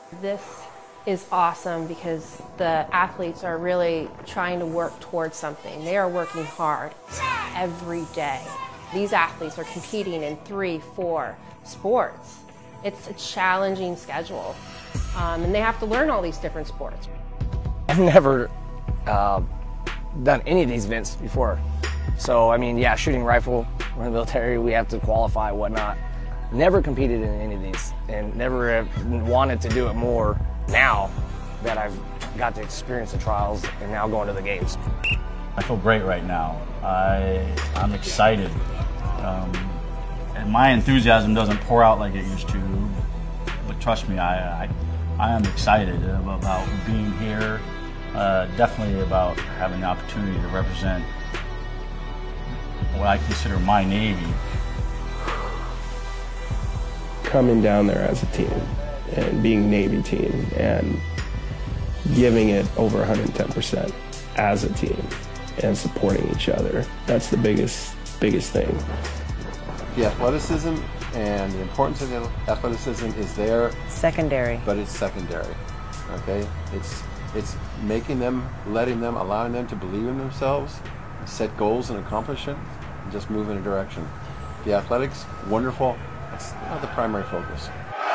This is awesome because the athletes are really trying to work towards something. They are working hard every day. These athletes are competing in 3, 4 sports. It's a challenging schedule, and they have to learn all these different sports. I've never done any of these events before. So, I mean, yeah, shooting rifle, we're in the military, we have to qualify, whatnot. Never competed in any of these, and never have wanted to do it more now that I've got to experience the trials and now going to the games. I feel great right now. I'm excited. And my enthusiasm doesn't pour out like it used to, but trust me, I am excited about being here, definitely about having the opportunity to represent what I consider my Navy. Coming down there as a team and being Navy team and giving it over 110% as a team and supporting each other. That's the biggest thing. The athleticism and the importance of the athleticism is there. Secondary. But it's secondary, okay? It's making them, letting them, allowing them to believe in themselves, set goals and accomplish it, and just move in a direction. The athletics, wonderful. It's not the primary focus.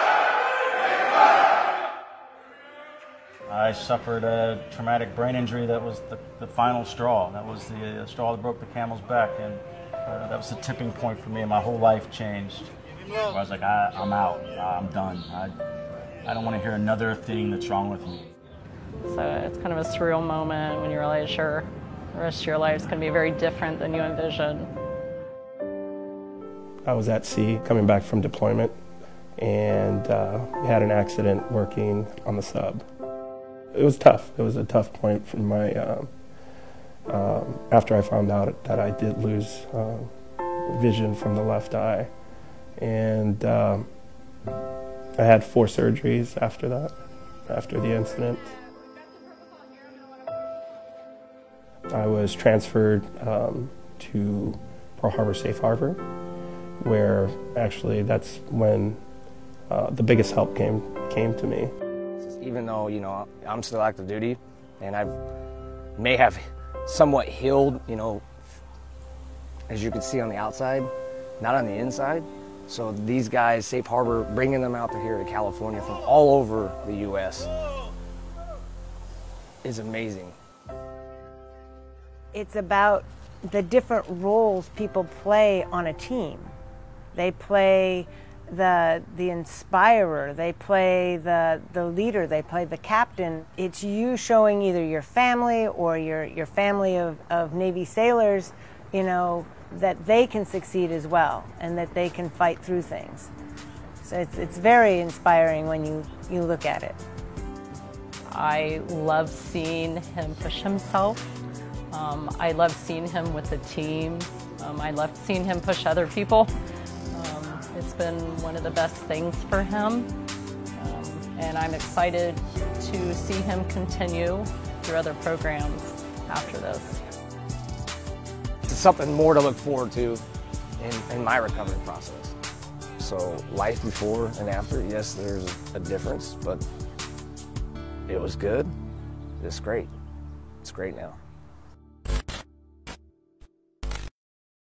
I suffered a traumatic brain injury that was the final straw. That was the straw that broke the camel's back, and that was the tipping point for me, and my whole life changed. Where I was like, I'm out, I'm done. I don't want to hear another thing that's wrong with me. So it's kind of a surreal moment when you realize the rest of your life is going to be very different than you envisioned. I was at sea coming back from deployment and had an accident working on the sub. It was tough. It was a tough point for my, after I found out that I did lose vision from the left eye. And I had 4 surgeries after that, after the incident. I was transferred to Pearl Harbor Safe Harbor, where actually that's when the biggest help came to me. Even though, you know, I'm still active duty and I may have somewhat healed, you know, as you can see on the outside, not on the inside. So these guys, Safe Harbor, bringing them out to here to California from all over the U.S. is amazing. It's about the different roles people play on a team. They play the inspirer, they play the leader, they play the captain. It's you showing either your family or your family of Navy sailors, you know, that they can succeed as well and that they can fight through things. So it's very inspiring when you look at it. I love seeing him push himself. I love seeing him with the team. I love seeing him push other people. It's been one of the best things for him, and I'm excited to see him continue through other programs after this. It's something more to look forward to in my recovery process. So life before and after, yes, there's a difference, but it was good. It's great. It's great now.